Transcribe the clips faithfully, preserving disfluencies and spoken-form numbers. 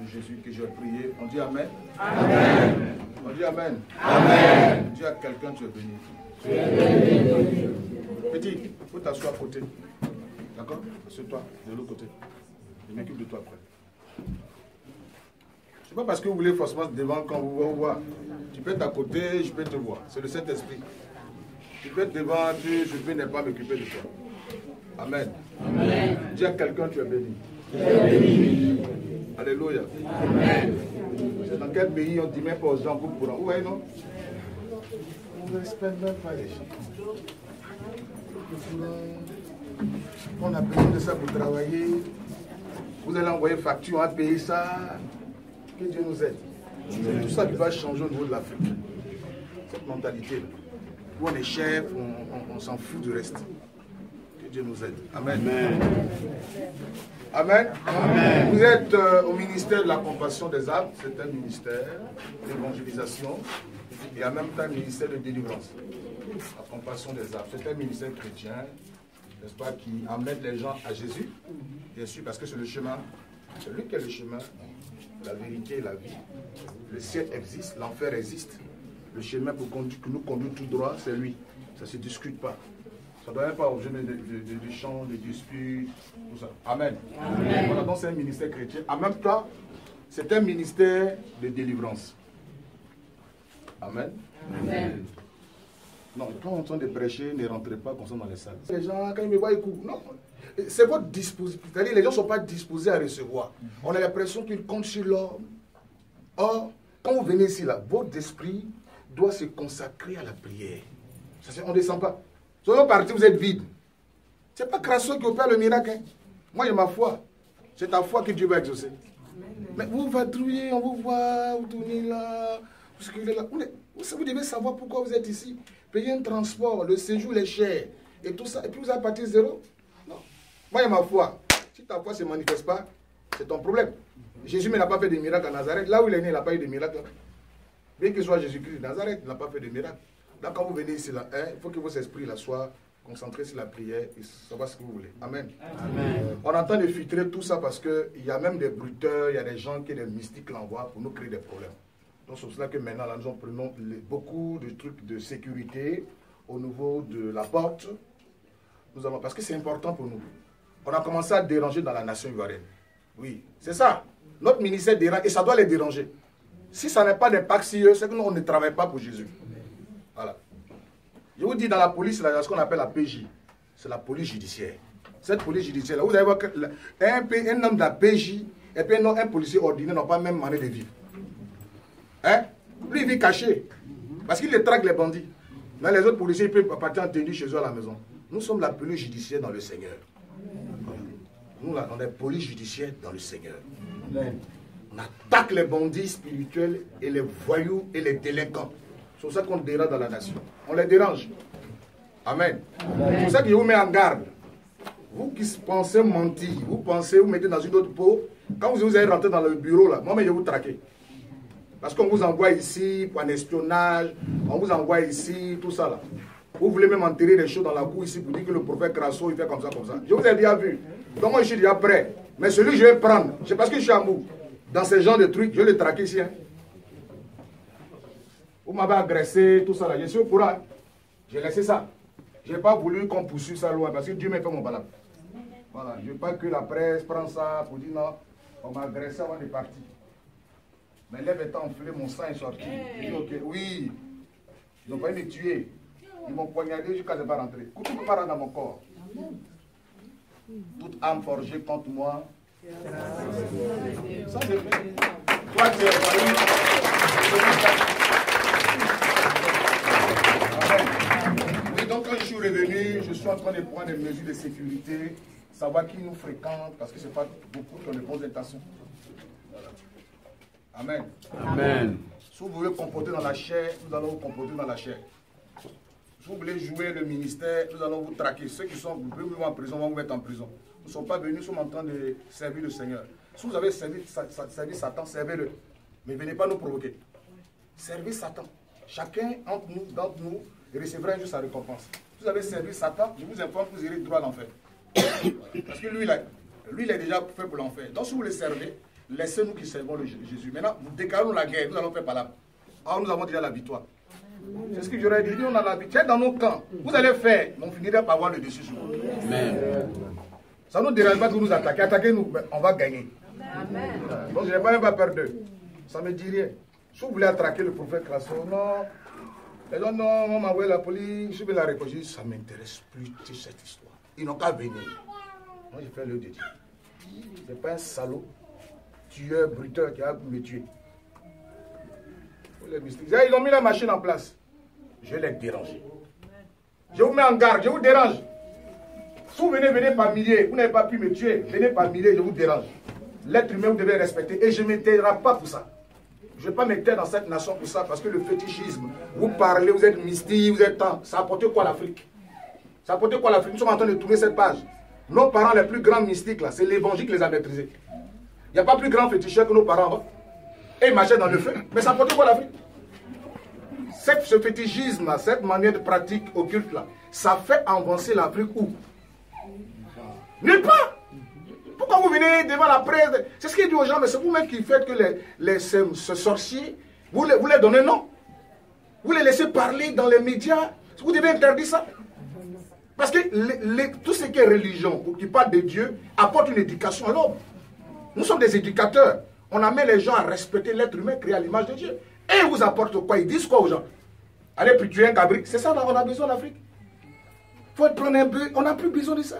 de Jésus que j'ai prié. On dit Amen. Amen. On dit Amen. Amen. Dis à quelqu'un, tu es béni. Tu es béni. Petit, il faut t'asseoir à côté. D'accord? Assieds-toi de l'autre côté. Je m'occupe de toi après. C'est pas parce que vous voulez forcément devant quand vous voyez. Tu peux être à côté, je peux te voir. C'est le Saint-Esprit. Tu peux être devant, tu, je peux ne pas m'occuper de toi. Amen. Amen. Dis à quelqu'un, tu es béni. Tu es béni. Alléluia. Amen. C'est dans quel pays on dit même pas aux gens pour pourront. Vous voyez, non? On ne respecte même pas les gens. On a besoin de ça pour travailler. Vous allez envoyer facture, on va payer ça. Que Dieu nous aide. C'est tout ça qui va changer au niveau de l'Afrique. Cette mentalité-là. Où on est chef, on, on, on s'en fout du reste. Que Dieu nous aide. Amen. Amen. Amen. Amen. Vous êtes euh, au ministère de la compassion des âmes. C'est un ministère d'évangélisation et en même temps un ministère de délivrance. La compassion des âmes. C'est un ministère chrétien, n'est-ce pas, qui emmène les gens à Jésus. Bien sûr, parce que c'est le chemin. C'est lui qui est le chemin. La vérité et la vie. Le ciel existe, l'enfer existe. Le chemin pour conduire, que nous conduire tout droit, c'est lui. Ça ne se discute pas. Ça ne doit même pas objet de, de, de, de chants, de disputes, tout ça. Amen. Amen. Voilà, donc c'est un ministère chrétien. En même temps, c'est un ministère de délivrance. Amen. Amen. Non, quand on entend de prêcher, ne rentrez pas comme ça dans les salles. Les gens, quand ils me voient, ils courent. Non. C'est votre disposition. C'est-à-dire les gens ne sont pas disposés à recevoir. On a l'impression qu'ils comptent sur l'homme. Or, quand vous venez ici, là, votre esprit doit se consacrer à la prière. Ça, on ne descend pas. Soyons partis, vous êtes vide. Ce n'est pas Crasso qui opère le miracle. Hein. Moi, j'ai ma foi. C'est ta foi que Dieu va exaucer. Mais vous vadrouillez, on vous voit, vous tournez là, vous scrivez là. Vous, vous devez savoir pourquoi vous êtes ici. Payer un transport, le séjour, les chers, et tout ça. Et puis vous allez partir zéro. Non. Moi, j'ai ma foi. Si ta foi ne se manifeste pas, c'est ton problème. Jésus n'a pas fait de miracles à Nazareth. Là où il est né, il n'a pas eu de miracles. Bien qu'il soit Jésus-Christ de Nazareth, il n'a pas fait de miracles. Là, quand vous venez ici, là, hein, il faut que vos esprits là, soient concentrés sur la prière et savoir ce que vous voulez. Amen. Amen. On entend de filtrer tout ça parce qu'il y a même des bruteurs, il y a des gens qui, des mystiques l'envoient pour nous créer des problèmes. Donc c'est pour cela que maintenant, là, nous prenons les, beaucoup de trucs de sécurité au niveau de la porte. Nous avons, parce que c'est important pour nous. On a commencé à déranger dans la nation ivoirienne. Oui, c'est ça. Notre ministère dérange et ça doit les déranger. Si ça n'a pas d'impact sur eux, c'est que nous, on ne travaille pas pour Jésus. Voilà. Je vous dis, dans la police, là, il y a ce qu'on appelle la P J. C'est la police judiciaire. Cette police judiciaire, là, vous allez voir qu'un un homme de la P J et puis un, un policier ordinaire n'ont pas même manière de vivre. Hein? Lui, il vit caché. Parce qu'il les traque les bandits. Mais les autres policiers, ils peuvent partir en tenue chez eux à la maison. Nous sommes la police judiciaire dans le Seigneur. Voilà. Nous, là, on est police judiciaire dans le Seigneur. Amen. On attaque les bandits spirituels et les voyous et les délinquants. C'est pour ça qu'on dérange dans la nation. On les dérange. Amen. Amen. C'est pour ça que je vous mets en garde. Vous qui pensez mentir, vous pensez vous mettez dans une autre peau. Quand vous, vous allez rentrer dans le bureau, là, moi, je vais vous traquer. Parce qu'on vous envoie ici pour un espionnage, on vous envoie ici, tout ça là. Vous voulez même enterrer des choses dans la cour ici pour dire que le prophète Crasso, il fait comme ça, comme ça. Je vous ai déjà vu. Donc moi, je suis déjà prêt. Mais celui que je vais prendre, c'est parce que je suis amour. Dans ce genre de trucs, je vais le traquer ici. Hein. Vous m'avez agressé, tout ça là. Je suis au courant. J'ai laissé ça. Je n'ai pas voulu qu'on poursuive ça loin parce que Dieu m'a fait mon balade. Voilà. Je ne veux pas que la presse prenne ça pour dire non, on m'a agressé avant de partir. Mes lèvres étaient enflées, mon sang est sorti. J'ai dit ok, oui. Ils n'ont pas me tuer. Ils m'ont poignardé jusqu'à ce que je ne pas rentrer. Coucou ne peut pas rentrer dans mon corps. Toute âme forgée contre moi. Ça, c'est fait. Toi, tu es oui, donc quand je suis revenu, je suis en train de prendre des mesures de sécurité, savoir qui nous fréquente, parce que ce n'est pas beaucoup qui ont de bonnes intentions. Voilà. Amen. Amen. Si vous voulez comporter dans la chair, nous allons vous comporter dans la chair. Si vous voulez jouer le ministère, nous allons vous traquer. Ceux qui sont vous en prison vont vous mettre en prison. Nous ne sommes pas venus, nous sommes en train de servir le Seigneur. Si vous avez servi, servi Satan, servez-le. Mais venez pas nous provoquer. Servez Satan. Chacun entre nous, d'entre nous, recevra un jour sa récompense. Si vous avez servi Satan, je vous informe que vous irez droit à l'enfer. Parce que lui, là, lui, il est déjà fait pour l'enfer. Donc si vous le servez, Laissez-nous qui servons le Jésus. Maintenant, nous déclarons la guerre, nous allons faire par là. Alors nous avons déjà la victoire. C'est ce que j'aurais dit, on a la victoire dans nos camps. Vous allez faire, mais on finira par avoir le dessus sur vous. Amen. Ça ne nous dérange pas de nous attaquer. Attaquez-nous, on va gagner. Amen. Donc je n'ai pas même pas peur d'eux. Ça ne me dit rien. Si vous voulez attraquer le prophète Crasso, non. Les gens, non, on m'a envoyé la police, je vais la répondre. Ça ne m'intéresse plus de cette histoire. Ils n'ont qu'à venir. Moi, j'ai fait le dédié. Ce n'est pas un salaud, tueur, bruteur qui a me tuer. Ils ont mis la machine en place. Je vais les déranger. Je vous mets en garde, je vous dérange. Si vous venez, venez par milliers, vous n'avez pas pu me tuer, venez par milliers, je vous dérange. L'être humain, vous devez respecter. Et je ne m'éteirai pas pour ça. Je ne vais pas m'éteindre dans cette nation pour ça, parce que le fétichisme, vous parlez, vous êtes mystique, vous êtes tant. Ça apporte quoi à l'Afrique? Ça apporte quoi à l'Afrique? Nous sommes en train de tourner cette page. Nos parents les plus grands mystiques, là, c'est l'évangile qui les a maîtrisés. Il n'y a pas plus grand féticheur que nos parents avant. Et ils marchaient dans le feu. Mais ça apporte quoi à l'Afrique? Ce fétichisme, cette manière de pratique occulte là, ça fait avancer l'Afrique où? Nulle part. Pourquoi vous venez devant la presse? C'est ce qu'il dit aux gens, mais c'est vous-même qui faites que les, les, ce, ce sorcier, vous les, vous les donnez non. Vous les laissez parler dans les médias. Vous devez interdire ça. Parce que les, les, tout ce qui est religion ou qui parle de Dieu apporte une éducation à l'homme. Nous sommes des éducateurs. On amène les gens à respecter l'être humain créé à l'image de Dieu. Et ils vous apportent quoi? Ils disent quoi aux gens? Allez puis tuer un cabri. C'est ça on a besoin d'Afrique. Il faut prendre un peu. On n'a plus besoin de ça.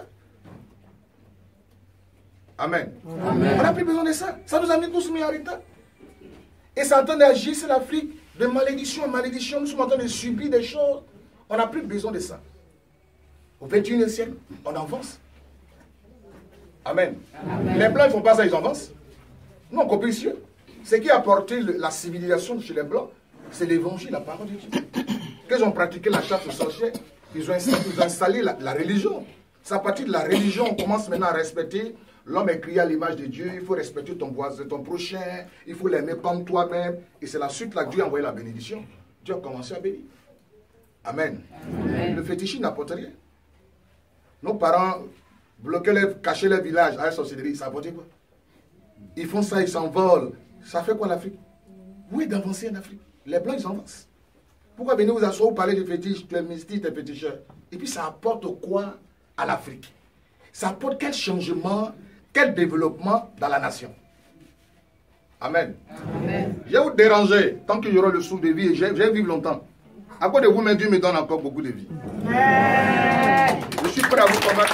Amen. Amen. On n'a plus besoin de ça. Ça nous a mis tous mis en retard. Et c'est en train d'agir sur l'Afrique de malédiction en malédiction. Nous sommes en train de subir des choses. On n'a plus besoin de ça. Au vingt et unième siècle, on avance. Amen. Amen. Les Blancs ne font pas ça, ils avancent. Nous, on copie ici. Ce qui a apporté la civilisation chez les Blancs, c'est l'évangile, la parole de Dieu. Quand ils ont pratiqué la chasse aux sorciers, ils ont installé, ils ont installé la, la religion. C'est à partir de la religion qu'on commence maintenant à respecter. L'homme est créé à l'image de Dieu. Il faut respecter ton voisin, ton prochain. Il faut l'aimer comme toi-même. Et c'est la suite là que Dieu a envoyé la bénédiction. Dieu a commencé à bénir. Amen. Amen. Le fétichisme n'apporte rien. Nos parents bloquaient, les, cachaient les villages à la sorcellerie. Ça apporte quoi? Ils font ça, ils s'envolent. Ça fait quoi l'Afrique? Où est d'avancer en Afrique? Les Blancs, ils avancent. Pourquoi venez vous asseoir, vous parler de fétiche, tu es mystique, tu es féticheur? Et puis ça apporte quoi à l'Afrique? Ça apporte quel changement, quel développement dans la nation? Amen. Amen. Je vais vous déranger tant qu'il y aura le souffle de vie et je vais vivre longtemps. À cause de vous, mais Dieu me donne encore beaucoup de vie. Amen. Je suis prêt à vous combattre.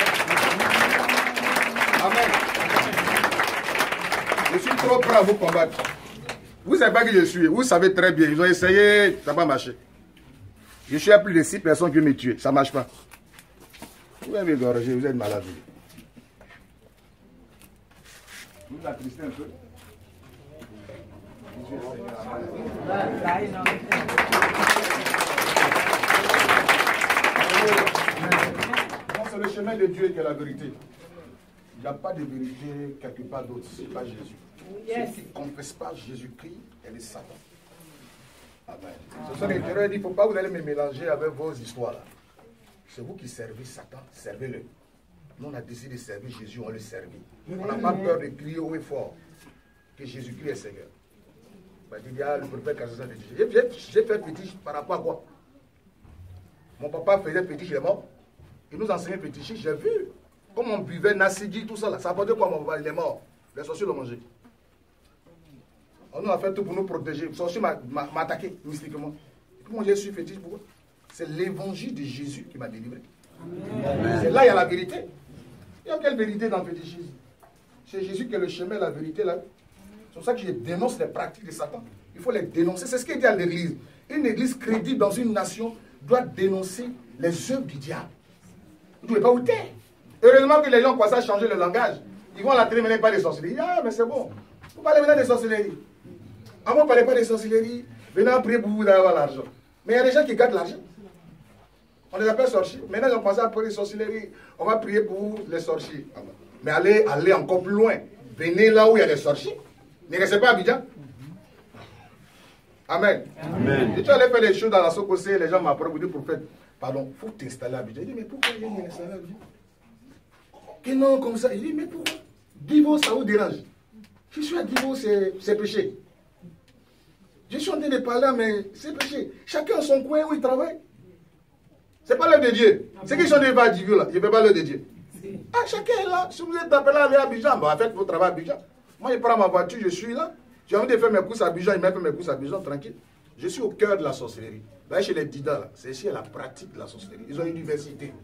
Amen. Je suis trop prêt à vous combattre. Vous ne savez pas qui je suis. Vous savez très bien. Ils ont essayé, ça n'a pas marché. Je suis à plus de six personnes qui me tuent. Ça ne marche pas. Vous avez égorgé, vous êtes malade. Vous attristez un peu. C'est le chemin de Dieu qui est la vérité. Il n'y a pas de vérité quelque part d'autre. Ce n'est pas Jésus. Yes. Ceux qui ne confessent pas Jésus-Christ, elle est Satan. Amen. Ce sont les terreurs. Il ne faut pas vous allez me mélanger avec vos histoires. C'est vous qui servez Satan. Servez-le. Nous, on a décidé de servir Jésus, on le servit. On n'a pas peur de crier haut et fort que Jésus-Christ est Seigneur. Bah, il dit, ah, le prophète Kassan fétiche. J'ai fait fétiche par rapport à quoi? Mon papa faisait fétiche, il est mort. Il nous enseignait fétiche, j'ai vu. Comme on buvait Nassidji, tout ça, là, ça apportait quoi, mon papa? Il est mort. Les sorciers l'ont mangé. On nous a fait tout pour nous protéger. Le sorcier m'a attaqué mystiquement. Comment j'ai su fétiche? Pourquoi? C'est l'évangile de Jésus qui m'a délivré. C'est là il y a la vérité. Il y a quelle vérité dans le fétichisme? C'est Jésus qui est le chemin, la vérité là. C'est pour ça que je dénonce les pratiques de Satan. Il faut les dénoncer. C'est ce qu'il dit à l'église. Une église crédible dans une nation doit dénoncer les œuvres du diable. Vous ne pouvez pas vous taire. Heureusement que les gens commencent à changer le langage. Ils vont à la télé, mais pas des sorcelleries. Ah, mais c'est bon. Vous parlez maintenant des sorcelleries. Avant, vous ne parlez pas des sorcelleries. Venez prier pour vous d'avoir l'argent. Mais il y a des gens qui gardent l'argent. On les appelle sorciers. Maintenant, ils ont commencé à prier les sorcelleries. On va prier pour les sorciers. Mais allez, allez encore plus loin. Venez là où il y a des sorciers. Ne restez pas à Abidjan. Amen. Amen. Et tu allais faire les choses dans la Sokosé, les gens m'apprennent, vous dites, prophète, pardon, il faut t'installer à Abidjan. Je dis, mais pourquoi il y a une installation à Abidjan? Que non, comme ça. Je dis, mais pourquoi? Divorce, ça vous dérange. Je suis à Guibo, c'est péché. Je suis en train de parler, mais c'est péché. Chacun a son coin où il travaille. Ce n'est pas l'œuvre de Dieu. Ceux qui sont devant à Guibo, là, je ne fais pas l'œuvre de Dieu. Ah, chacun est là. Si vous êtes appelé à aller à Abidjan, bah, faites votre travail à Abidjan. Moi, je prends ma voiture, je suis là. J'ai envie de faire mes courses à Abidjan, il m'a fait mes courses à Abidjan, tranquille. Je suis au cœur de la sorcellerie. Là, chez les Dida, là, c'est ici la pratique de la sorcellerie. Ils ont une université.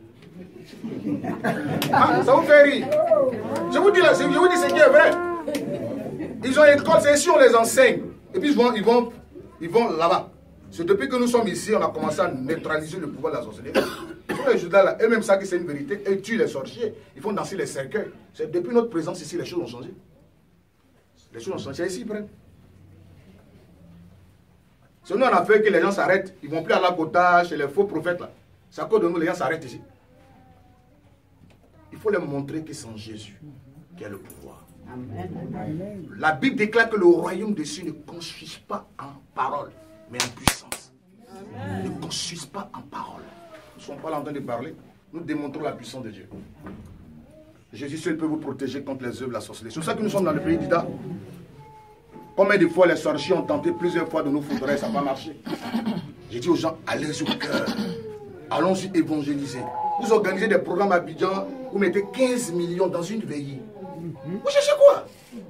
Ah, ça vous fait rire. Je vous dis là, je vous dis ce qui est vrai. Ils ont une école, c'est ici on les enseigne. Et puis ils vont, ils vont, ils vont là-bas. C'est depuis que nous sommes ici, on a commencé à neutraliser le pouvoir de la sorcellerie. Tous les Judas là, eux-mêmes savent que c'est une vérité. Ils tuent les sorciers. Ils font danser les cercueils. C'est depuis notre présence ici, les choses ont changé. Les choses ont changé. C'est ici, ils prennent. C'est nous, on a fait que les gens s'arrêtent. Ils ne vont plus à la Kota, chez les faux prophètes là. C'est à cause de nous, les gens s'arrêtent ici. Il faut leur montrer que c'est en Jésus qu'il y a le pouvoir. Amen. La Bible déclare que le royaume de Dieu ne consiste pas en parole, mais en puissance. Amen. Ne consiste pas en parole. Nous ne sommes pas là en train de parler. Nous démontrons la puissance de Dieu. Jésus seul peut vous protéger contre les œuvres de la sorcellerie. C'est pour ça que nous sommes dans le pays d'Ida. Combien de fois les sorciers ont tenté plusieurs fois de nous foudrer, ça n'a pas marché. J'ai dit aux gens, allez au cœur. Allons-y évangéliser. Vous organisez des programmes à Abidjan, vous mettez quinze millions dans une veillée. Vous cherchez quoi?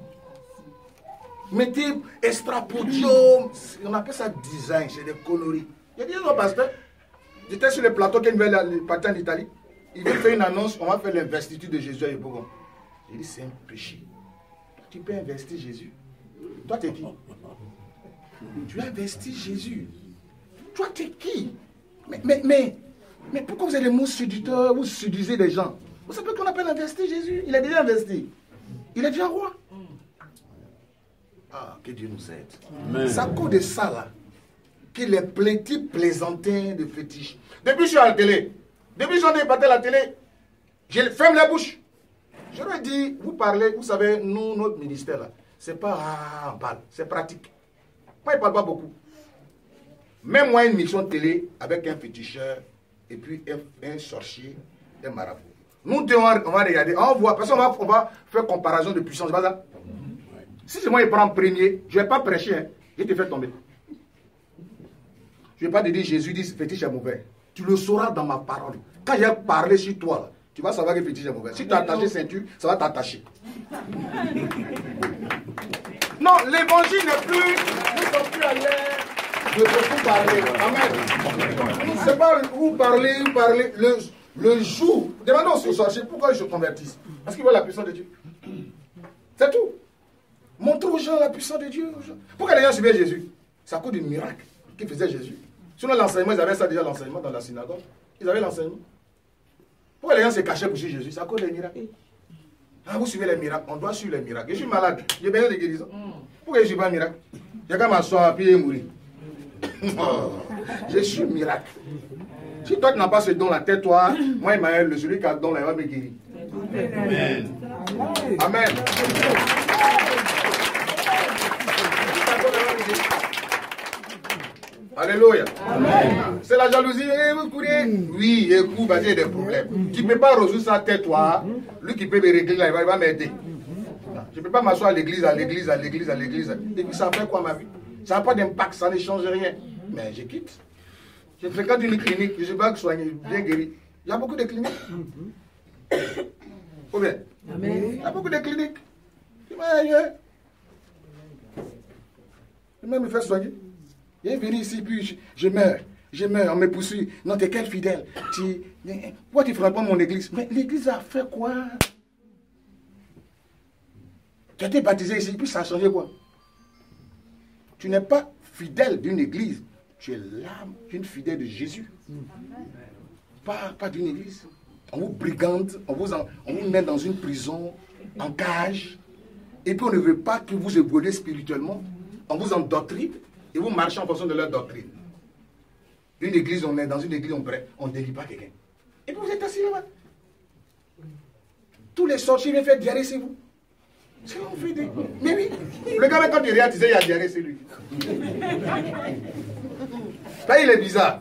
Mettez extrapodium, on appelle ça design, c'est des conneries. Il y a des gens, pasteur, j'étais sur le plateau qui vient partir en Italie, il vient faire une annonce, on va faire l'investiture de Jésus à Yopougon. J'ai dit, c'est un péché. Tu peux investir Jésus. Toi, t'es qui? Tu investis Jésus. Toi, t'es qui? Mais, mais, mais, mais pourquoi vous avez des mots séducteurs, vous séduisez des gens? Vous savez qu'on appelle investir Jésus? Il est déjà investi. Il est déjà roi. Ah, que Dieu nous aide. C'est à cause de ça, là, que les petits plaisantins de fétiches. Depuis que je suis à la télé, depuis que j'en ai battu à la télé, je ferme la bouche. Je leur ai dit, vous parlez, vous savez, nous, notre ministère, là, c'est pas, ah, on parle, c'est pratique. Moi, il ne parle pas beaucoup. Même moi, une mission de télé avec un féticheur, et puis un, un sorcier, un marabout. Nous deux, on va, on va regarder, on voit, parce qu'on va, on va faire comparaison de puissance, c'est pas ça? Si c'est moi qui prends premier, je ne vais pas prêcher, hein, je vais te faire tomber. Je ne vais pas te dire Jésus dit fétiche est mauvais. Tu le sauras dans ma parole. Quand j'ai parlé sur toi, là, tu vas savoir que fétiche est mauvais. Si tu as attaché ceinture, ça va t'attacher. Non, l'évangile n'est plus, nous ne sommes plus à l'air de beaucoup parler. Amen. C'est pas vous parlez, vous parlez. Le, le jour, demandons aux sorciers pourquoi ils se convertissent. Parce qu'ils voient la puissance de Dieu. C'est tout. Montrez aux gens la puissance de Dieu. Pourquoi les gens suivaient Jésus? C'est à cause du miracle qu'il faisait Jésus. Sinon, l'enseignement, ils avaient ça déjà, l'enseignement dans la synagogue. Ils avaient l'enseignement. Pourquoi les gens se cachaient pour suivre Jésus? C'est à cause des miracles. Ah, vous suivez les miracles, on doit suivre les miracles. Je suis malade, j'ai besoin de guérison. Pourquoi je ne suis pas un miracle? J'ai qu'à m'asseoir et mourir. Oh, je suis un miracle. Si toi tu n'as pas ce don-là, tais-toi. Moi, Emmanuel, celui qui a le don-là, il va me guérir. Amen. Amen. Alléluia. C'est la jalousie. Eh, vous courez. Oui, écoute, vas-y, il y a des problèmes. Tu ne peux pas résoudre ça, tais-toi. Lui qui peut me régler, là, il va, va m'aider. Je ne peux pas m'asseoir à l'église, à l'église, à l'église, à l'église. Et puis ça fait quoi ma vie? Ça n'a pas d'impact, ça ne change rien. Mais je quitte. Je fréquente une clinique, je ne suis pas soigné, bien guéri. Il y a beaucoup de cliniques. Ou bien? Il y a beaucoup de cliniques. Je vais me faire soigner. Je viens ici, puis je, je meurs. Je meurs, on me poursuit. Non, t'es quel fidèle? Tu, pourquoi tu ne feras pas mon église? Mais l'église a fait quoi? Tu as été baptisé ici, puis ça a changé quoi? Tu n'es pas fidèle d'une église. Tu es l'âme d'une fidèle de Jésus. Pas, pas d'une église. On vous brigande, on vous, en, on vous met dans une prison, en cage. Et puis on ne veut pas que vous évoluez spirituellement. On vous endoctrine et vous marchez en fonction de leur doctrine. Une église, on est dans une église, on ne délivre pas quelqu'un. Et puis vous êtes assis là-bas. Tous les sorciers viennent faire diarrhée, c'est vous. C'est on fait des... Mais oui, le gars, quand il réalisait, il y a diarrhée, c'est lui. Là, il est bizarre.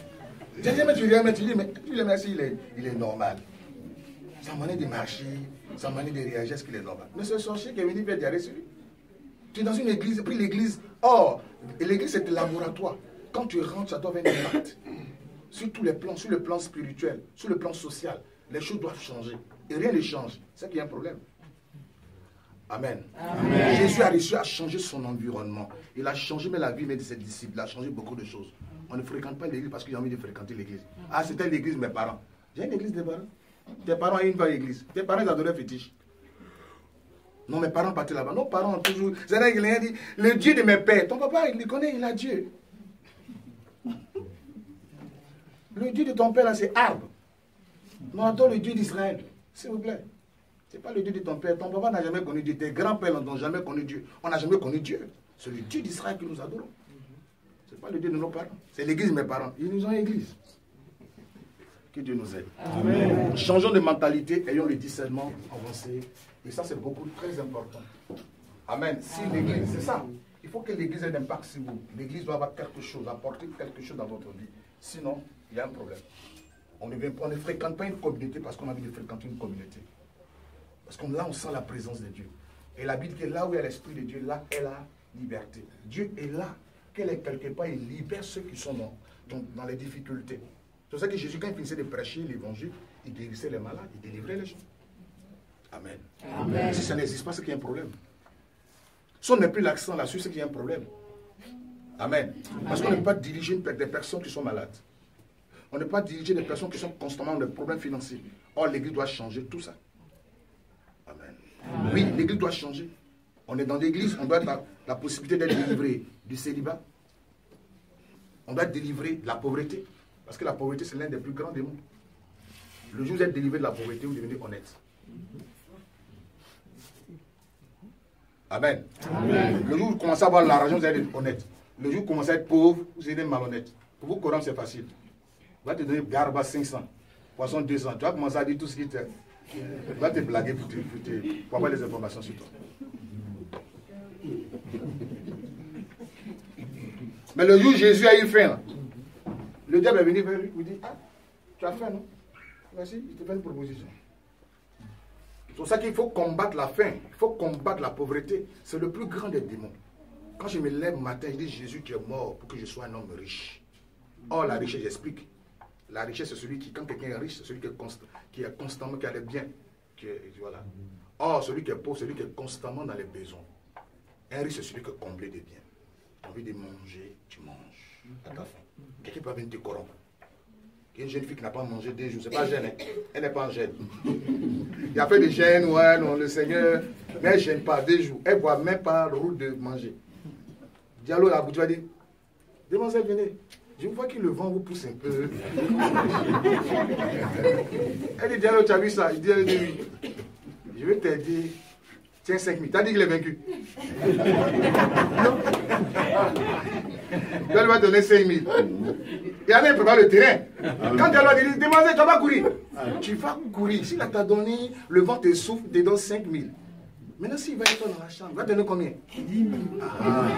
Tu dis, mais tu dis, mais tu dis, mais tu dis, merci, il est, il est normal. Sa manière de marcher, sa manière de réagir, est-ce qu'il est normal? Mais ce sorcier qui est venu faire diarrhée sur lui. Tu es dans une église, puis l'église, or, l'église c'est un laboratoire. Quand tu rentres, ça doit avoir un impact. Sur tous les plans, sur le plan spirituel, sur le plan social, les choses doivent changer. Et rien ne change. C'est qu'il y a un problème. Amen. Amen. Jésus a réussi à changer son environnement. Il a changé même la vie de ses disciples. Il a changé beaucoup de choses. On ne fréquente pas l'église parce qu'il a envie de fréquenter l'église. Ah, c'était l'église de mes parents. J'ai une église des parents. Tes parents ont une fois l'église. Tes parents ils adoraient fétiche. Non, mes parents partaient là-bas. Nos parents ont toujours... C'est-à-dire qu'il a dit, le Dieu de mes pères. Ton papa, il le connaît, il a Dieu. Le Dieu de ton père, là, c'est arbre. Non, attends, le Dieu d'Israël. S'il vous plaît. Ce n'est pas le Dieu de ton père. Ton papa n'a jamais connu Dieu. Tes grands-pères n'ont jamais connu Dieu. On n'a jamais connu Dieu. C'est le Dieu d'Israël que nous adorons. Ce n'est pas le Dieu de nos parents. C'est l'église de mes parents. Ils nous ont église. Que Dieu nous aide. Amen. Changeons de mentalité, ayons le discernement avancé. Et ça, c'est beaucoup très important. Amen. Si l'église, c'est ça. Il faut que l'église ait un impact sur vous. L'église doit avoir quelque chose, apporter quelque chose dans votre vie. Sinon, il y a un problème. On ne, vient, on ne fréquente pas une communauté parce qu'on a envie de fréquenter une communauté. Parce que là, on sent la présence de Dieu. Et la Bible dit que là où il y a l'Esprit de Dieu, là est la liberté. Dieu est là. Qu'elle est quelque part, il libère ceux qui sont dans, dans, dans les difficultés. C'est pour ça que Jésus, quand il finissait de prêcher l'évangile, il guérissait les malades, il délivrait les gens. Amen. Amen. Si ça n'existe pas, c'est qu'il y a un problème. Si on n'a plus l'accent là-dessus, c'est qu'il y a un problème. Amen. Amen. Parce qu'on ne peut pas diriger des personnes qui sont malades. On ne peut pas diriger des personnes qui sont constamment dans des problèmes financiers. Or, l'église doit changer tout ça. Amen. Amen. Oui, l'église doit changer. On est dans l'église, on doit avoir la, la possibilité d'être délivré du célibat. On doit être délivré de la pauvreté. Parce que la pauvreté, c'est l'un des plus grands démons. Le jour où vous êtes délivré de la pauvreté, vous devenez honnête. Amen. Amen. Le jour où vous commencez à avoir l'argent, vous allez être honnête. Le jour où vous commencez à être pauvre, vous allez être malhonnête. Pour vous, Coran, c'est facile. On va te donner garba cinq cents, poisson deux cents. Tu vas commencer à dire tout ce qui te... Tu vas te blaguer pour, te, pour, te, pour avoir des informations sur toi. Mais le jour où Jésus a eu faim, le diable est venu vers lui, il dit, ah, tu as faim, non? Vas-y, il te fait une proposition. C'est pour ça qu'il faut combattre la faim, il faut combattre la pauvreté. C'est le plus grand des démons. Quand je me lève le matin, je dis, Jésus, tu es mort pour que je sois un homme riche. Or, la richesse, j'explique. La richesse, c'est celui qui, quand quelqu'un est riche, c'est celui qui est, constant, qui est constamment, qui a les biens. Qui est, voilà. Or, celui qui est pauvre, c'est celui qui est constamment dans les besoins. Un riche, c'est celui qui est comblé des biens. Tu as envie de manger, tu manges. À ta faim. Quelqu'un peut venir te corrompre. Une jeune fille qui n'a pas mangé deux jours, c'est pas gêne, hein? Elle n'est pas en gêne. Il y a fait des gênes, ouais, non, le Seigneur, mais elle ne gêne pas deux jours. Elle ne voit même pas le route de manger. Diallo, la boutique, dit, demoiselle, venez. Je vois que le vent vous pousse un peu. Elle dit, Diallo, tu as vu ça? Il dit, elle dit oui. Je vais t'aider. Tiens, cinq mille. Tu as dit qu'il est vaincu. Non. Elle va donner cinq mille. Et elle prépare le terrain. Quand Diallo dit, demoiselle, tu vas pas courir. Tu vas courir. S'il t'a donné, le vent te souffle, tu te donne cinq mille. Maintenant, s'il va être dans la chambre, il va te donner combien? dix mille. Ah.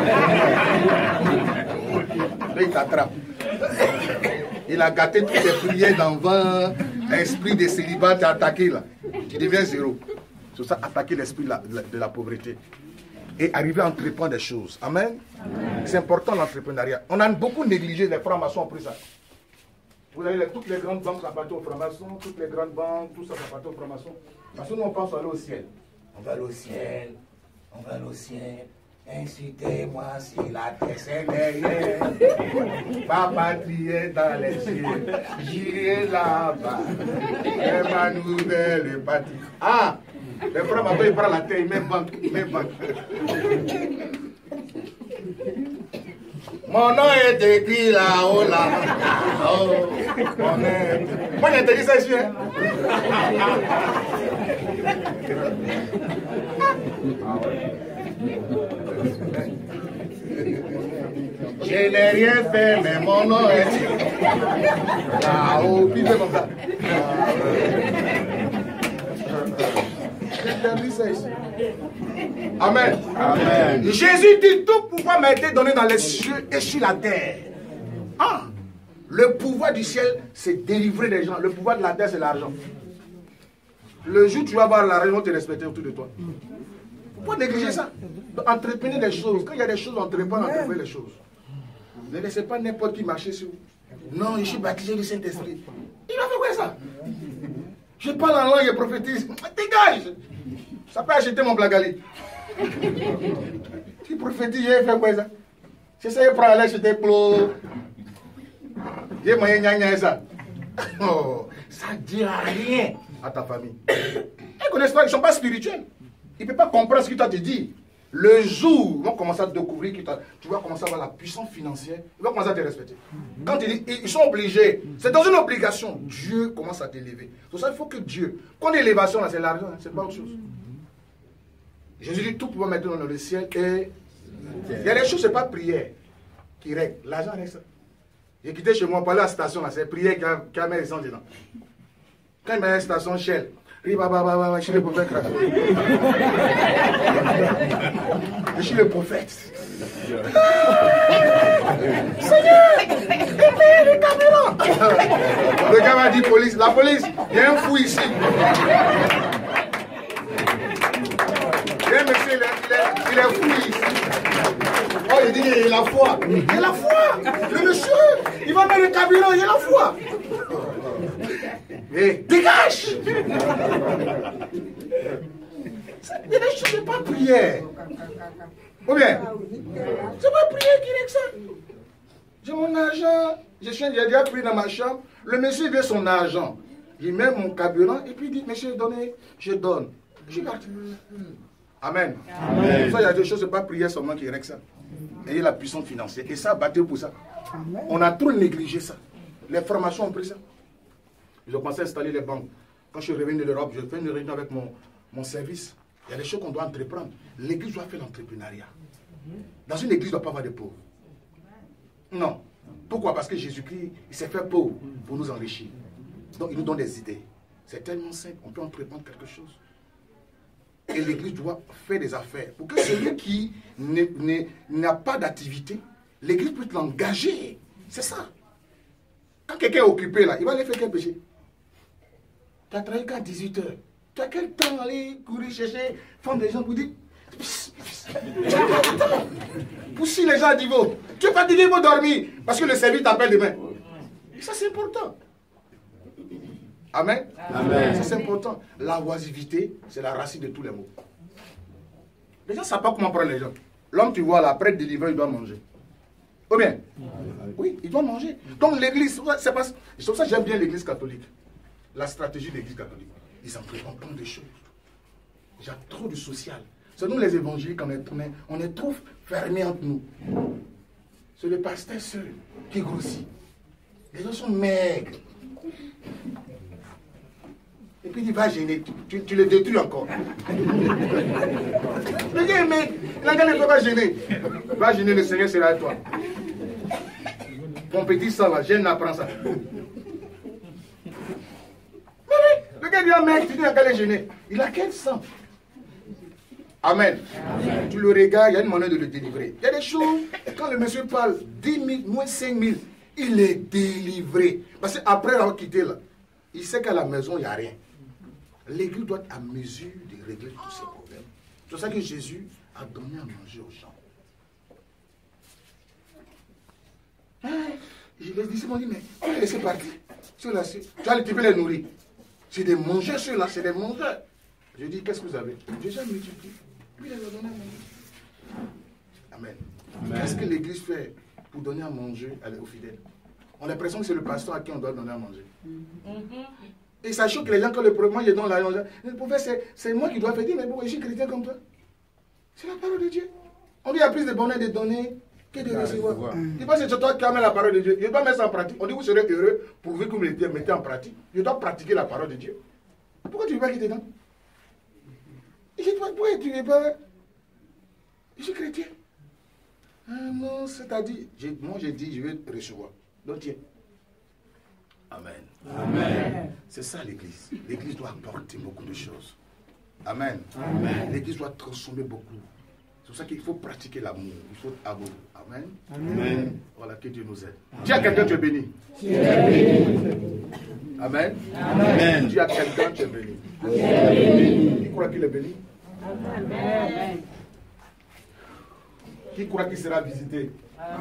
Là, il t'attrape. Il a gâté toutes tes prières d'envers, l'esprit de célibat t'a attaqué là. Tu deviens zéro. C'est ça, attaquer l'esprit de, de la pauvreté. Et arriver à entreprendre des choses. Amen. Amen. C'est important l'entrepreneuriat. On a beaucoup négligé, les francs-maçons ont pris ça. Vous avez les, toutes les grandes banques appartiennent aux francs-maçons, toutes les grandes banques, tout ça appartient aux francs-maçons. Parce que nous on pense aller au ciel. On va aller au ciel, on va aller au ciel. Incitez-moi si la terre c'est derrière. Papa trier dans les cieux. J'irai là-bas. C'est ma nouvelle patrie. Ah! Le frère maintenant il prend la terre, il met banque, il met banque. Mon nom est écrit là-haut, là-haut. Mon nom est... Moi j'ai dit ça ici, hein? Je n'ai rien fait, mais mon nom est là-haut. Puis comme ça. Amen. Amen. Jésus dit, tout pouvoir m'a été donné dans les cieux et sur la terre. Ah, le pouvoir du ciel, c'est délivrer les gens. Le pouvoir de la terre, c'est l'argent. Le jour où tu vas avoir l'argent, ils vont te respecter autour de toi. Il ne faut pas négliger ça. Entreprenez des choses. Quand il y a des choses, entreprenez, entreprenez les choses. Ne laissez pas n'importe qui marcher sur vous. Non, je suis baptisé du Saint-Esprit. Il va faire quoi ça? Je parle en langue et prophétise. Dégage! Ça peut acheter mon blagali. Tu prophétises, j'ai fait quoi ça? J'essaie de prendre aller chez tes plots. J'ai moyen gna gna ça. Oh, ça ne dit rien à ta famille. Ils ne connaissent pas, ils ne sont pas spirituels. Ils ne peuvent pas comprendre ce que tu as te dit. Le jour où ils vont commencer à découvrir que tu vas commencer à avoir la puissance financière, ils vont commencer à te respecter. Quand ils, ils sont obligés, c'est dans une obligation, Dieu commence à t'élever. C'est pour ça qu'il faut que Dieu, quand l'élévation, c'est l'argent, hein, c'est pas autre chose. Jésus dit tout pouvoir maintenant dans le ciel et il y a des choses, c'est pas prière qui règle. L'argent règle ça. J'ai quitté chez moi pour aller à la station, c'est prière qui a, qui a mis les gens dedans. Quand il m'a à la station Shell, je suis le prophète. Je suis le prophète. Seigneur, aimez les caméras. Le gars m'a dit police. La police, il y a un fou ici. Il y a un monsieur, il est, il est, il est fou ici. Oh, il dit qu'il a la foi. Il a la foi. Le monsieur, il va mettre le carburant, il a la foi. Mais dégage! Il y a des choses, c'est pas prière. Ou bien, c'est pas prière qui règle ça. J'ai mon argent, j'ai déjà pris dans ma chambre. Le monsieur veut son argent. Il met mon carburant et puis il dit, monsieur, donnez, je donne. Je garde. Amen. Amen. Pour ça, il y a des choses, c'est pas prière seulement qui règle ça. Ayez la puissance financière. Et ça, battez pour ça. Amen. On a trop négligé ça. Les formations ont pris ça. Ils ont commencé à installer les banques. Quand je suis revenu de l'Europe, je fais une réunion avec mon, mon service. Il y a des choses qu'on doit entreprendre. L'église doit faire l'entrepreneuriat. Dans une église, il ne doit pas avoir de pauvres. Non. Pourquoi? Parce que Jésus-Christ, il s'est fait pauvre pour nous enrichir. Donc, il nous donne des idées. C'est tellement simple. On peut entreprendre quelque chose. Et l'église doit faire des affaires. Pour que celui qui n'a pas d'activité, l'église peut l'engager. C'est ça. Quand quelqu'un est occupé là, il va aller faire quel péché? Tu as travaillé qu'à dix-huit heures. Tu as quel temps aller courir chercher, fendre des gens pour dire. Pour si les gens disent, tu es fatigué, il faut dormir. Parce que le service t'appelle demain. Et ça, c'est important. Amen. Amen. Ça, c'est important. La oisivité, c'est la racine de tous les maux. Les gens ne savent pas comment prendre les gens. L'homme, tu vois, là, après délivrer, il doit manger. Ou bien? Oui, il doit manger. Donc l'église, c'est pour ça que j'aime bien l'église catholique. La stratégie de l'église catholique. Ils entreprennent plein de choses. Il y a trop de social. C'est nous les évangéliques, on est, on est, on est trop fermés entre nous. C'est le pasteur seul qui grossit. Les gens sont maigres. Et puis il va gêner, tu, tu, tu les détruis encore. Le gars est maigre, la gars ne peut pas gêner. Va gêner, le Seigneur sera avec toi. Mon petit sang là, gêne, apprends ça. Mais oui, le gars dit, oh mec, tu dis à quel est gêné. Il a quel sang? Amen. Amen. Tu le regardes, il y a une manière de le délivrer. Il y a des choses, quand le monsieur parle dix mille, moins cinq mille, il est délivré. Parce qu'après avoir quitté là, il sait qu'à la maison, il n'y a rien. L'église doit être à mesure de régler tous ces problèmes. C'est pour ça que Jésus a donné à manger aux gens. Hein? Je les disais, ils m'ont dit, mais on les laisser partir. Ceux-là, tu vas les typer les nourrir. C'est des mangeurs, ceux-là, c'est des mangeurs. Je dis, qu'est-ce que vous avez? Déjà multiplié. Puis il les a donné à manger. Amen. Amen. Qu'est-ce que l'église fait pour donner à manger aux fidèles? On a l'impression que c'est le pasteur à qui on doit donner à manger. Mm-hmm. Et ça choque les gens quand le premier je donne l'argent. Le prophète, c'est moi qui dois faire dire, mais bon, je suis chrétien comme toi. C'est la parole de Dieu. On dit, il y a plus de bonheur de donner que de recevoir. Il pense que c'est toi qui amènes la parole de Dieu. Je dois mettre ça en pratique. On dit, vous serez heureux pour que vous le mettez en pratique. Je dois pratiquer la parole de Dieu. Pourquoi tu ne veux pas quitter dedans? Je dis, pourquoi tu ne veux pas? Je suis chrétien. Ah non, c'est-à-dire, moi j'ai dit, je vais recevoir. Donc tiens. Amen. Amen. C'est ça l'église. L'église doit apporter beaucoup de choses. Amen. Amen. L'église doit transformer beaucoup. pour ça qu'il faut pratiquer l'amour. Il faut amour. Amen. Amen. Voilà, que Dieu nous aide. Dis à quelqu'un, tu es béni. Tu es béni. Amen. Amen. Dis à quelqu'un, tu es béni. Tu es béni. Qui croit qu'il est béni? Amen. Qui croit qu'il sera visité?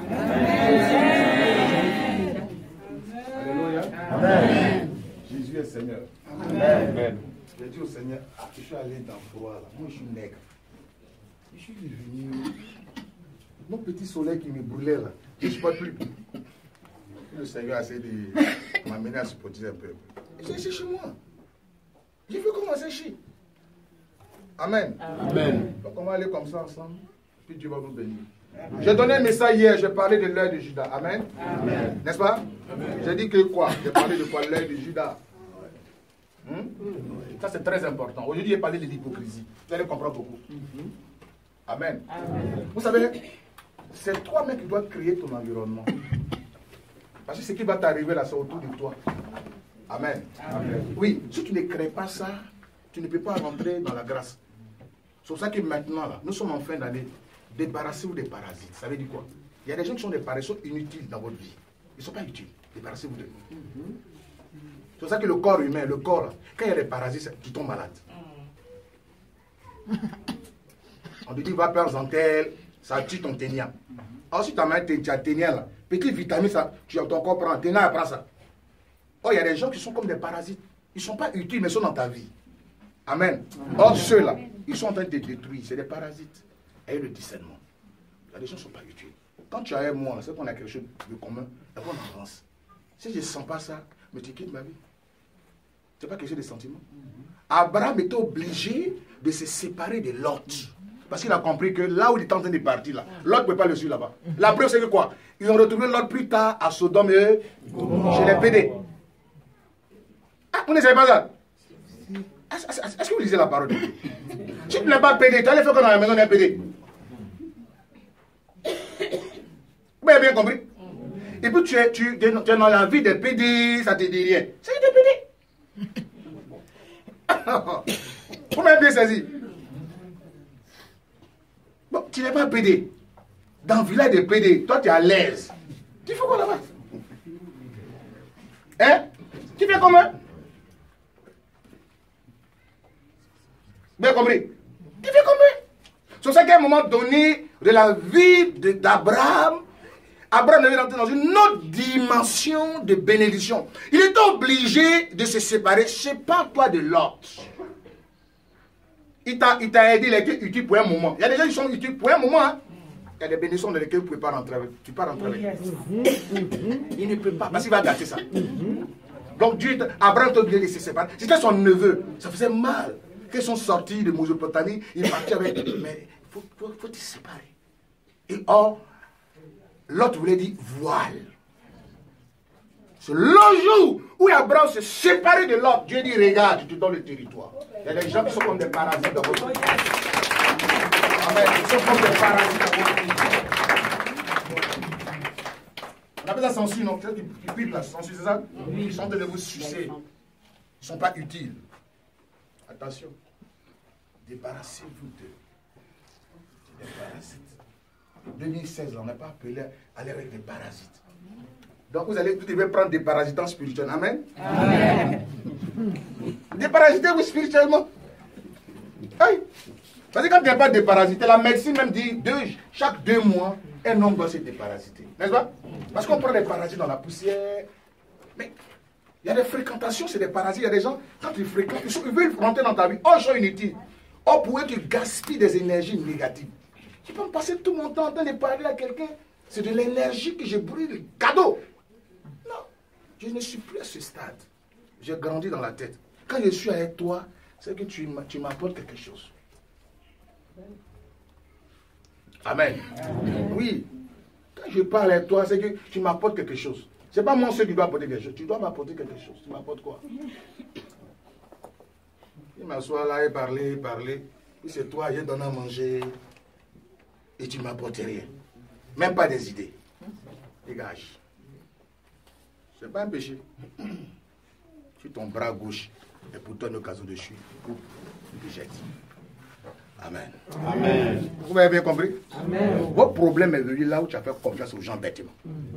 Alléluia. Amen. Jésus est Seigneur. Amen. J'ai dit au Seigneur, ah, je suis allé dans le froid là. Moi je suis nègre. Je suis devenu. Mon petit soleil qui me brûlait là. Je ne supporte plus. Le Seigneur a essayé de m'amener à supporter un peu. J'ai séché chez moi. J'ai vu comment sécher. Amen. Amen. Donc on va aller comme ça ensemble. Puis Dieu va nous bénir. J'ai donné un message hier, j'ai parlé de l'œil de Judas. Amen. Amen. N'est-ce pas? J'ai dit que quoi? J'ai parlé de quoi? L'œil de Judas. Hmm? Ça c'est très important. Aujourd'hui, j'ai parlé de l'hypocrisie. Vous allez comprendre beaucoup. Amen. Amen. Vous savez, c'est toi-même qui dois créer ton environnement. Parce que ce qui va t'arriver là, c'est autour de toi. Amen. Amen. Oui, si tu ne crées pas ça, tu ne peux pas rentrer dans la grâce. C'est pour ça que maintenant, là, nous sommes en fin d'année. Débarrassez-vous des parasites. Ça veut dire quoi? Il y a des gens qui sont des parasites inutiles dans votre vie. Ils ne sont pas utiles. Débarrassez-vous d'eux. C'est pour ça que le corps humain, le corps, là, quand il y a des parasites, tu tombes malade. On te dit, va faire un tel, ça tue ton ténia. Ensuite, tu as ténia là. Petite vitamine, ça, tu as ton corps prend, ténia, elle prend ça. Oh, il y a des gens qui sont comme des parasites. Ils ne sont pas utiles, mais ils sont dans ta vie. Amen. Or, ceux-là, ils sont en train de te détruire. C'est des parasites. Et le discernement. Il y a des gens qui ne sont pas utiles. Quand tu as un moi, c'est qu'on a quelque chose de commun et qu'on avance. Si je ne sens pas ça, mais tu quittes ma vie. Ce n'est pas quelque chose de sentiment. Abraham était obligé de se séparer de Lot. Parce qu'il a compris que là où il était en train de partir, là, Lot ne pouvait pas le suivre là-bas. La preuve, c'est que quoi? Ils ont retrouvé Lot plus tard à Sodome et chez les P D. Ah, vous ne savez pas ça? Est-ce que vous lisez la parole de Dieu? Si tu n'es pas P D, tu allais faire quoi dans la maison d'un P D? Vous avez bien compris? Et puis tu es, tu, tu es dans la vie des P D, ça ne te dit rien. C'est des P D. Vous m'avez bien saisi. Bon, tu n'es pas P D. Dans le village des P D, toi tu es à l'aise. Tu fais quoi là-bas? Hein? Tu fais comment? Bien compris? Tu fais comment? C'est ça qu'à un moment donné de la vie d'Abraham, Abraham devait rentrer dans une autre dimension de bénédiction. Il est obligé de se séparer. Sépare-toi de l'autre. Il t'a aidé, il a été utile pour un moment. Il y a des gens qui sont utiles pour un moment. Hein. Il y a des bénédictions dans lesquelles vous ne pouvez pas rentrer avec. Tu ne peux pas rentrer avec. Il ne peut pas, parce qu'il va gâter ça. Donc Dieu, Abraham était obligé de se séparer. C'était son neveu. Ça faisait mal. Quand ils sont sortis de Mésopotamie, ils partaient avec. Mais il faut, faut, faut te séparer. Et or, l'autre voulait dire voile. C'est le jour où Abraham s'est séparé de l'autre. Dieu dit regarde, je te donne le territoire. Il y a des gens qui sont comme des parasites dans votre vie. Amen. Ils sont comme des parasites dans votre vie. On appelle ça censure, non? Qui pipe la censure, c'est ça? Ils sont en train de vous sucer. Ils ne sont pas utiles. Attention. Débarrassez-vous d'eux. Des parasites. deux mille seize, on n'a pas appelé à aller avec des parasites. Donc vous allez, vous devez prendre des parasitants spirituels. Amen. Amen. Déparasitez-vous spirituellement. Hey. Parce que quand tu n'es pas déparasité, la médecine même dit deux, chaque deux mois, un homme doit se déparasiter. N'est-ce pas? Parce qu'on prend des parasites dans la poussière. Mais il y a des fréquentations, c'est des parasites. Il y a des gens, quand ils fréquentent, ils, sont, ils veulent rentrer dans ta vie. Oh, ils sont inutiles. Oh, pour eux, tu gaspilles des énergies négatives. Tu peux me passer tout mon temps en train de parler à quelqu'un. C'est de l'énergie que je brûle. Cadeau. Non, je ne suis plus à ce stade. J'ai grandi dans la tête. Quand je suis avec toi, c'est que tu m'apportes quelque chose. Amen. Amen. Oui. Quand je parle avec toi, c'est que tu m'apportes quelque chose. Ce n'est pas moi seul qui dois apporter quelque chose. Tu dois m'apporter quelque chose. Tu m'apportes quoi? Il m'assoit là et parler, parler. Puis c'est toi, j'ai donné à manger. Et tu ne m'apportes rien. Même pas des idées. Dégage. Ce n'est pas un péché. Si ton bras gauche est pour toi une occasion de chute, coupe, tu jettes. Amen. Amen. Vous avez bien compris? Amen. Votre problème est venu là où tu as fait confiance aux gens bêtement.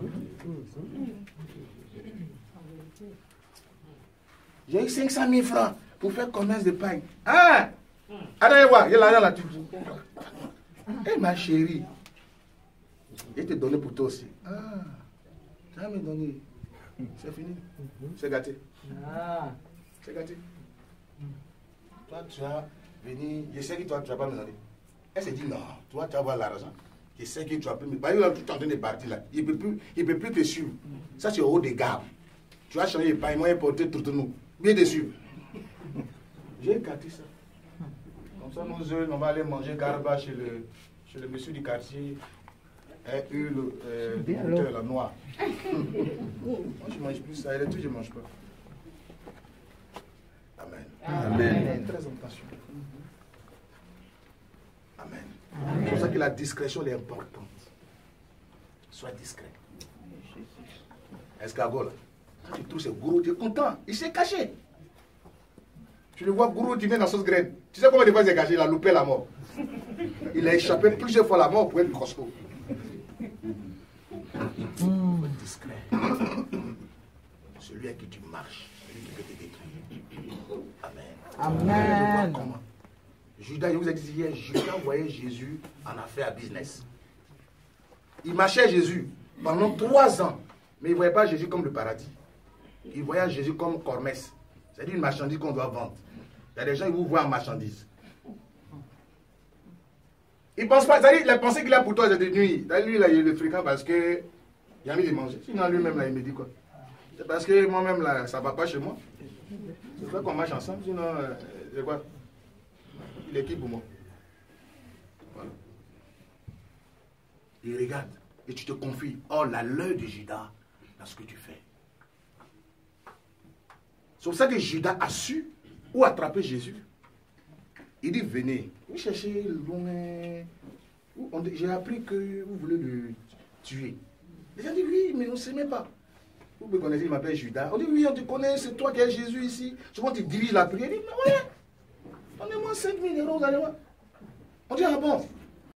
J'ai eu cinq cent mille francs pour faire commerce de pain. Ah! Allez voir, il y a l'argent là. Eh ma chérie, il te donné pour toi aussi. Ah, tu vas me donner. C'est fini. C'est gâté. Ah. C'est gâté. Toi, tu vas venir. Je sais que toi, tu ne vas pas me donner. Elle s'est dit non, toi, tu vas avoir l'argent. Je sais que tu vas plus me. Bah, il est tout en train de partir là. Il ne peut, plus, il peut plus te suivre. Ça, c'est au haut des gares. Tu vas changer de pain, moi, il porter tout le monde. Bien de suivre. J'ai gâté ça. Comme ça, nous, on va aller manger garba chez le, chez le monsieur du quartier. Et eux, le euh, monteur, la noire. Moi, je ne mange plus ça. Et tout, je ne mange pas. Amen. Amen. Très attention. Amen. C'est pour ça que la discrétion est importante. Sois discret. Escargot, là. Quand tu trouves ce gourou, tu es content. Il s'est caché. Tu le vois, gourou, tu viens dans sauce graine. Tu sais comment il va se cacher? Il a loupé la mort. Il a échappé plusieurs fois à la mort pour être costaud. Sois discret. Celui à qui tu marches, celui qui peut te détruire. Amen. Amen. Comment? Judas, je vous ai dit hier, Judas voyait Jésus en affaires à business. Il marchait Jésus pendant trois ans, mais il ne voyait pas Jésus comme le paradis. Il voyait Jésus comme Cormès. C'est-à-dire une marchandise qu'on doit vendre. Il y a des gens qui vous voient en marchandise. Il pense pas, c'est-à-dire les pensées qu'il a pour toi, c'est de nuit. Lui, là, il est le fréquent parce que il a envie de manger. Sinon, lui-même, là, il me dit quoi? C'est parce que moi-même, là, ça ne va pas chez moi. C'est vrai qu'on marche ensemble, sinon, euh, c'est quoi? Il est qui pour moi? Voilà. Il regarde et tu te confies. Oh, la l'œil de Judas dans ce que tu fais. C'est pour ça que Judas a su où attraper Jésus. Il dit, venez, vous cherchez loin. J'ai appris que vous voulez le tuer. Les gens disent, oui, mais on ne sait même pas. Vous me connaissez, il m'appelle Judas. On dit, oui, on te connaît, c'est toi qui es Jésus ici. Souvent, tu diriges la prière. Il dit, mais ouais, donnez-moi cinq mille euros, vous allez voir. On dit, ah bon,